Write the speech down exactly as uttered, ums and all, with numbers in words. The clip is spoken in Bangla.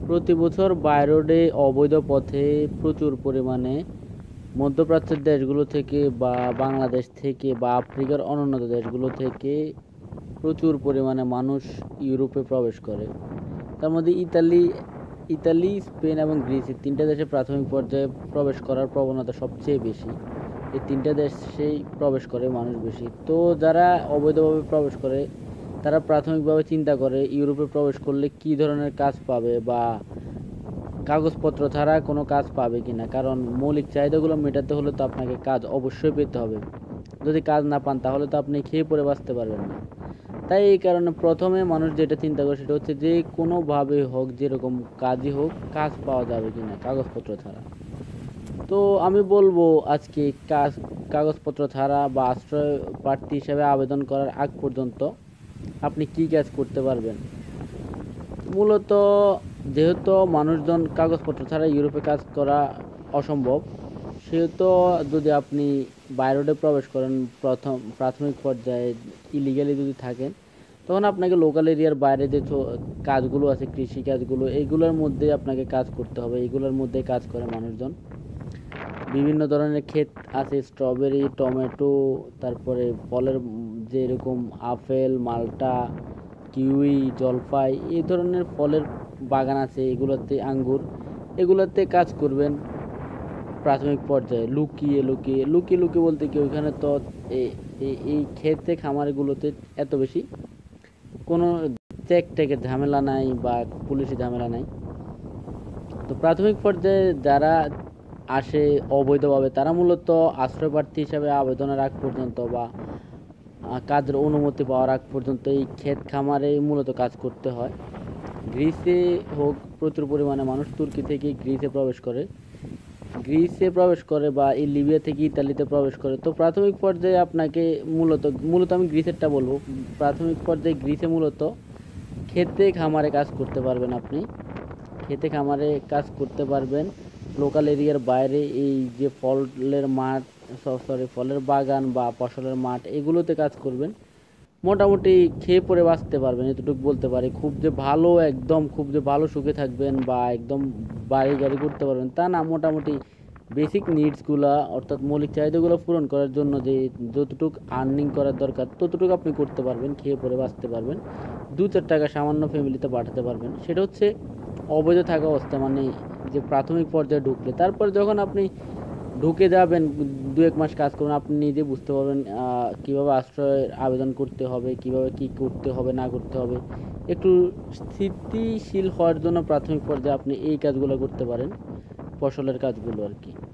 প্রতি বছর বাই রোডে অবৈধ পথে প্রচুর পরিমাণে মধ্যপ্রাচ্যের দেশগুলো থেকে বা বাংলাদেশ থেকে বা আফ্রিকার অন্যান্য দেশগুলো থেকে প্রচুর পরিমাণে মানুষ ইউরোপে প্রবেশ করে। তার মধ্যে ইতালি ইতালি স্পেন এবং গ্রিস এই তিনটা দেশে প্রাথমিক পর্যায়ে প্রবেশ করার প্রবণতা সবচেয়ে বেশি। এই তিনটা দেশেই প্রবেশ করে মানুষ বেশি। তো যারা অবৈধভাবে প্রবেশ করে তারা প্রাথমিকভাবে চিন্তা করে ইউরোপে প্রবেশ করলে কী ধরনের কাজ পাবে বা কাগজপত্র ছাড়া কোনো কাজ পাবে কিনা, কারণ মৌলিক চাহিদাগুলো মেটাতে হলে তো আপনাকে কাজ অবশ্যই পেতে হবে। যদি কাজ না পান তাহলে তো আপনি খেয়ে পরে বাঁচতে পারবেন না। তাই এই কারণে প্রথমে মানুষ যেটা চিন্তা করে সেটা হচ্ছে যে কোনোভাবে হোক, যেরকম কাজই হোক, কাজ পাওয়া যাবে কিনা কাগজপত্র ছাড়া। তো আমি বলবো আজকে কাজ কাগজপত্র ছাড়া বা আশ্রয় প্রার্থী হিসাবে আবেদন করার আগ পর্যন্ত আপনি কি কাজ করতে পারবেন। মূলত যেহেতু মানুষজন কাগজপত্র ছাড়া ইউরোপে কাজ করা অসম্ভব, সেহেতু যদি আপনি বাই রোডে প্রবেশ করেন প্রথম প্রাথমিক পর্যায়ে ইলিগালি যদি থাকেন, তখন আপনাকে লোকাল এরিয়ার বাইরে যে কাজগুলো আছে, কৃষি কাজগুলো, এইগুলোর মধ্যে আপনাকে কাজ করতে হবে। এইগুলোর মধ্যে কাজ করে মানুষজন। বিভিন্ন ধরনের ক্ষেত আছে, স্ট্রবেরি, টমেটো, তারপরে ফলের যে এরকম আপেল, মাল্টা, কিউই, জলপাই, এই ধরনের ফলের বাগান আছে, এগুলোতে আঙ্গুর, এগুলোতে কাজ করবেন প্রাথমিক পর্যায়ে লুকিয়ে লুকিয়ে লুকিয়ে লুকিয়ে বলতে কি, ওইখানে তো এই ক্ষেতে খামারগুলোতে এত বেশি কোনো চেক টেকের ঝামেলা নাই বা পুলিশি ঝামেলা নাই। তো প্রাথমিক পর্যায়ে যারা আসে অবৈধভাবে তারা মূলত আশ্রয় প্রার্থী হিসাবে আবেদনের আগ পর্যন্ত বা কাজের অনুমতি পাওয়ার আগ পর্যন্ত এই ক্ষেত খামারে মূলত কাজ করতে হয়। গ্রিসে হোক প্রচুর পরিমাণে মানুষ তুর্কি থেকে গ্রিসে প্রবেশ করে গ্রিসে প্রবেশ করে বা এই লিবিয়া থেকে ইতালিতে প্রবেশ করে। তো প্রাথমিক পর্যায়ে আপনাকে মূলত মূলত আমি গ্রিসেরটা বলবো। প্রাথমিক পর্যায়ে গ্রিসে মূলত খেতে খামারে কাজ করতে পারবেন। আপনি খেতে খামারে কাজ করতে পারবেন লোকাল এরিয়ার বাইরে। এই যে ফলের মাঠ, সরি ফলের বাগান বা ফসলের মাঠ, এগুলোতে কাজ করবেন। মোটামুটি খেয়ে পরে বাঁচতে পারবেন, এতটুকু বলতে পারি। খুব যে ভালো একদম খুব যে ভালো সুখে থাকবেন বা একদম বাড়ি গাড়ি করতে পারবেন তা না। মোটামুটি বেসিক নিডসগুলো অর্থাৎ মৌলিক চাহিদাগুলো পূরণ করার জন্য যে যতটুকু আর্নিং করার দরকার ততটুকু আপনি করতে পারবেন, খেয়ে পরে বাঁচতে পারবেন, দু চার টাকা সামান্য ফ্যামিলিতে পাঠাতে পারবেন। সেটা হচ্ছে অবৈধ থাকা অবস্থা, মানে যে প্রাথমিক পর্যায়ে ঢুকলে। তারপর যখন আপনি ঢুকে যাবেন, দু এক মাস কাজ করুন, আপনি নিজে বুঝতে পারবেন কীভাবে আশ্রয়ের আবেদন করতে হবে, কিভাবে কি করতে হবে না করতে হবে। একটু স্থিতিশীল হওয়ার জন্য প্রাথমিক পর্যায়ে আপনি এই কাজগুলো করতে পারেন, ফসলের কাজগুলো আর কি।